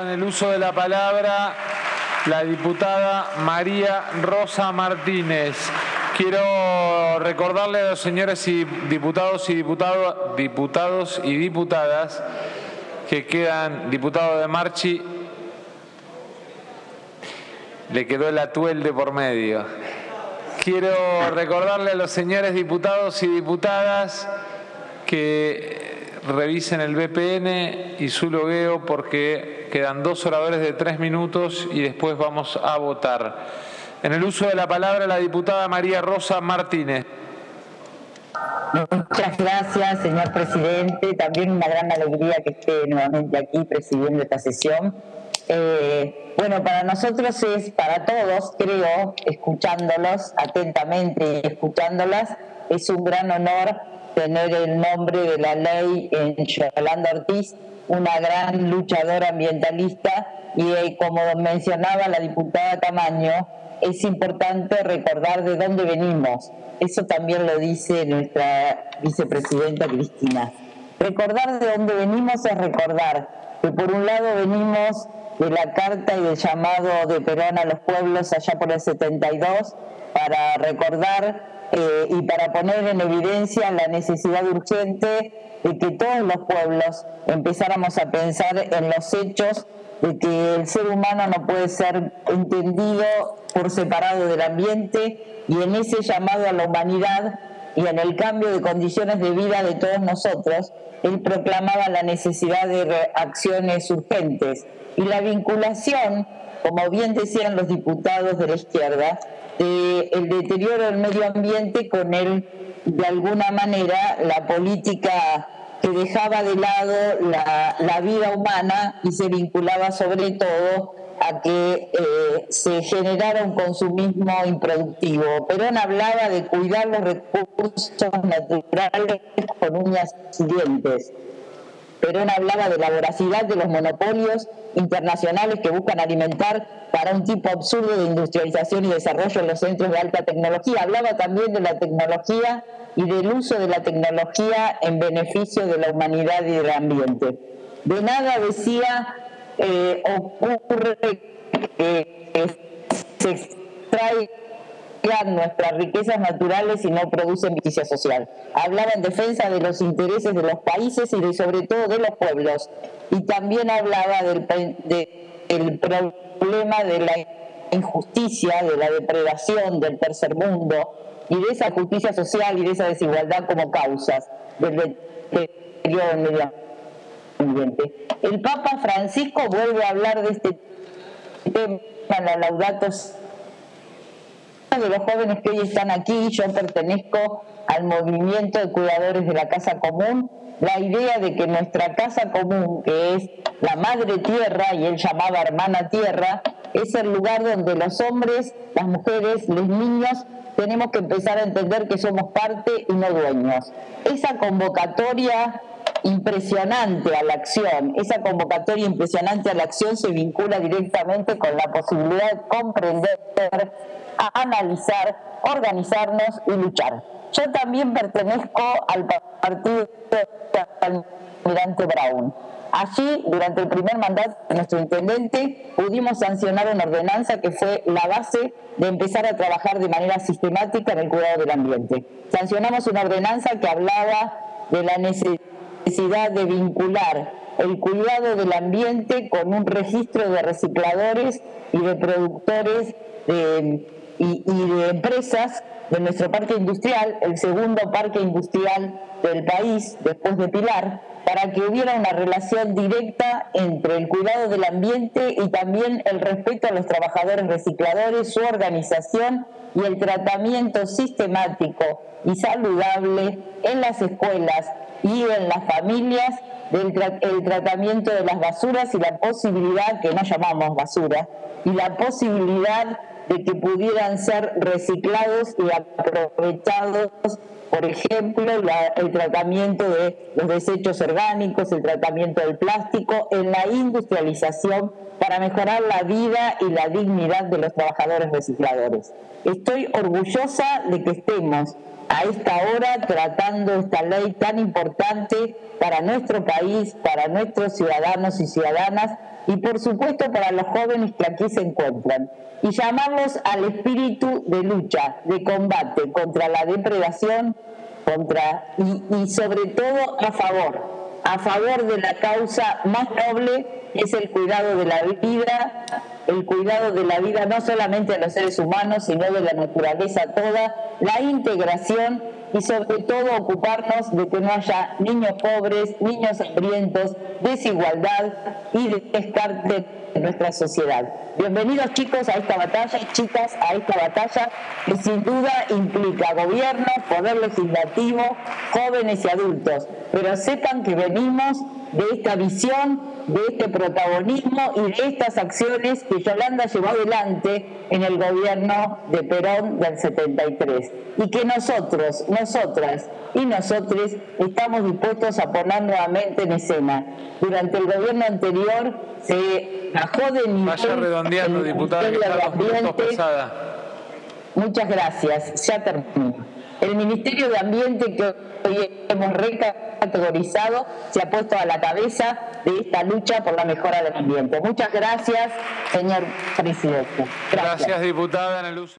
en el uso de la palabra la diputada María Rosa Martínez. Quiero recordarle a los señores diputados y diputadas que quedan, diputado de Marchi, le quedó el atuelde por medio. Quiero recordarle a los señores diputados y diputadas que revisen el VPN y su logueo porque quedan 2 oradores de 3 minutos y después vamos a votar. En el uso de la palabra la diputada María Rosa Martínez. Muchas gracias, señor presidente. También una gran alegría que esté nuevamente aquí presidiendo esta sesión. Bueno, para nosotros para todos, creo, escuchándolos atentamente y escuchándolas, es un gran honor tener el nombre de la ley en Yolanda Ortiz, una gran luchadora ambientalista, y como mencionaba la diputada Camaño, es importante recordar de dónde venimos. Eso también lo dice nuestra vicepresidenta Cristina. Recordar de dónde venimos es recordar que por un lado venimos de la carta y del llamado de Perón a los pueblos allá por el 72 para recordar y para poner en evidencia la necesidad urgente de que todos los pueblos empezáramos a pensar en los hechos de que el ser humano no puede ser entendido por separado del ambiente, y en ese llamado a la humanidad y en el cambio de condiciones de vida de todos nosotros, él proclamaba la necesidad de acciones urgentes y la vinculación, como bien decían los diputados de la izquierda, el deterioro del medio ambiente con de alguna manera, la política que dejaba de lado la vida humana y se vinculaba sobre todo a que se generara un consumismo improductivo. Perón hablaba de cuidar los recursos naturales con uñas y dientes. Perón hablaba de la voracidad de los monopolios internacionales que buscan alimentar para un tipo absurdo de industrialización y desarrollo en los centros de alta tecnología. Hablaba también de la tecnología y del uso de la tecnología en beneficio de la humanidad y del ambiente. De nada, decía, ocurre que se extrae nuestras riquezas naturales y no producen justicia social. Hablaba en defensa de los intereses de los países y sobre todo de los pueblos, y también hablaba del problema de la injusticia, de la depredación del tercer mundo y de esa justicia social y de esa desigualdad como causas del deterioro del medio ambiente. El Papa Francisco vuelve a hablar de este tema en la Laudato Si'. De los jóvenes que hoy están aquí, yo pertenezco al movimiento de cuidadores de la casa común, la idea de que nuestra casa común, que es la madre tierra, y él llamaba hermana tierra, es el lugar donde los hombres, las mujeres, los niños, tenemos que empezar a entender que somos parte y no dueños. Esa convocatoria impresionante a la acción, se vincula directamente con la posibilidad de comprender, analizar, organizarnos y luchar. Yo también pertenezco al partido del almirante Brown. Allí, durante el primer mandato de nuestro intendente, pudimos sancionar una ordenanza que fue la base de empezar a trabajar de manera sistemática en el cuidado del ambiente. Sancionamos una ordenanza que hablaba de la necesidad de vincular el cuidado del ambiente con un registro de recicladores y de productores y de empresas de nuestro parque industrial, el segundo parque industrial del país después de Pilar, para que hubiera una relación directa entre el cuidado del ambiente y también el respeto a los trabajadores recicladores, su organización y el tratamiento sistemático y saludable en las escuelas y en las familias el tratamiento de las basuras y la posibilidad, que no llamamos basura, y la posibilidad de que pudieran ser reciclados y aprovechados, por ejemplo, el tratamiento de los desechos orgánicos, el tratamiento del plástico, en la industrialización para mejorar la vida y la dignidad de los trabajadores recicladores. Estoy orgullosa de que estemos a esta hora tratando esta ley tan importante para nuestro país, para nuestros ciudadanos y ciudadanas, y por supuesto para los jóvenes que aquí se encuentran, y llamarlos al espíritu de lucha, de combate contra la depredación, y sobre todo a favor de la causa más noble, que es el cuidado de la vida no solamente de los seres humanos, sino de la naturaleza toda, la integración y sobre todo ocuparnos de que no haya niños pobres, niños hambrientos, desigualdad y descarte en nuestra sociedad. Bienvenidos chicos a esta batalla, chicas a esta batalla que sin duda implica gobierno, poder legislativo, jóvenes y adultos, pero sepan que venimos de esta visión, de este protagonismo y de estas acciones que Yolanda llevó adelante en el gobierno de Perón del 73 y que nosotros, nosotras y nosotres estamos dispuestos a poner nuevamente en escena. Durante el gobierno anterior se bajó de nivel. Vaya redondeando, diputada, que está 2 minutos pesada. Muchas gracias, ya termino. El Ministerio de Ambiente que hoy hemos recategorizado se ha puesto a la cabeza de esta lucha por la mejora del ambiente. Muchas gracias, señor presidente. Gracias, diputada. En el uso